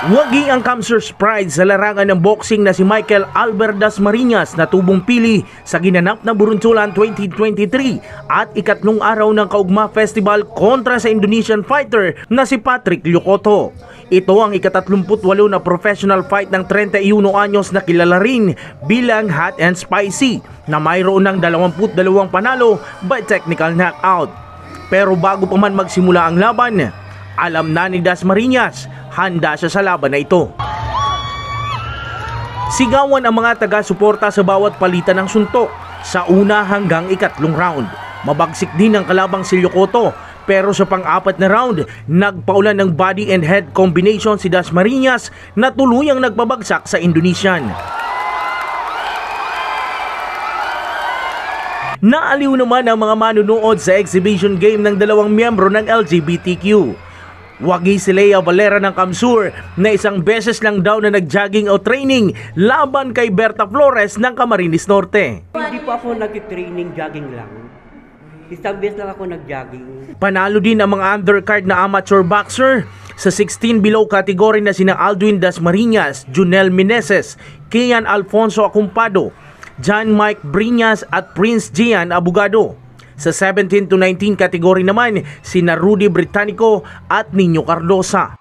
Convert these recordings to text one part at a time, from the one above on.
Wagi ang Kamsurs pride sa larangan ng boxing na si Michael Albert Dasmariñas na tubong pili sa ginanap na Buruntulan 2023 at ikatlong araw ng Kaugma Festival kontra sa Indonesian fighter na si Patrick Lyocoto. Ito ang ika-38 na professional fight ng 31 anyos na kilala rin bilang hot and spicy na mayroon ng 22 panalo by technical knockout. Pero bago pa man magsimula ang laban, alam na ni Dasmariñas handa siya sa laban na ito. Sigawan ang mga taga-suporta sa bawat palitan ng suntok sa una hanggang ikatlong round. Mabagsik din ang kalabang si Lyocoto, pero sa pang-apat na round, nagpaulan ng body and head combination si Dasmariñas na tuluyang nagpabagsak sa Indonesian. Naaliw naman ang mga manunood sa exhibition game ng dalawang miyembro ng LGBTQ. Wagi si Lea Valera ng Kamsur na isang beses lang daw na nag-jogging o training laban kay Berta Flores ng Camarines Norte. Hindi po ako nag-training, jogging lang. Isang beses lang ako nag-jogging. Panalo din ang mga undercard na amateur boxer sa 16 below category na sina Aldwin Dasmariñas, Junel Meneses, Kian Alfonso Acumpado, John Mike Briñas at Prince Gian Abogado. Sa 17 to 19 category naman, sina Rudy Britannico at Nino Cardosa.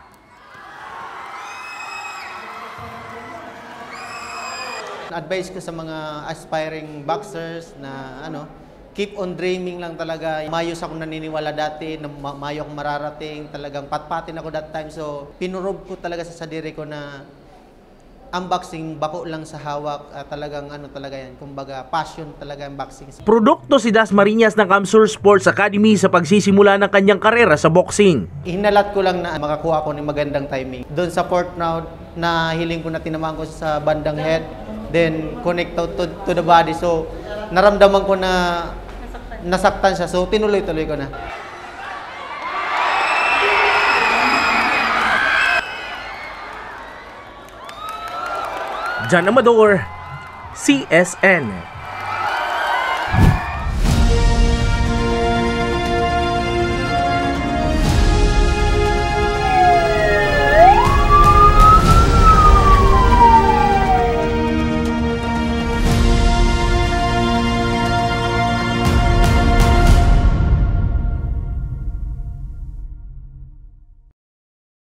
Advice ko sa mga aspiring boxers na keep on dreaming lang talaga. Mayos ako naniniwala dati, na mayo akong mararating, talagang patpatin ako that time. So, pinurob ko talaga sa sarili ko na ang boxing, bako lang sa hawak, talagang talaga yan, kumbaga passion talaga ang boxing. Produkto si Dasmariñas ng Kamsur Sports Academy sa pagsisimula ng kanyang karera sa boxing. Hinalat ko lang na makakuha ko ng magandang timing. Doon sa fourth round, na hiling ko na tinamaan ko sa bandang head, then connect out to the body. So, naramdaman ko na nasaktan siya. So, tinuloy-tuloy ko na. Jan Amador, CSN.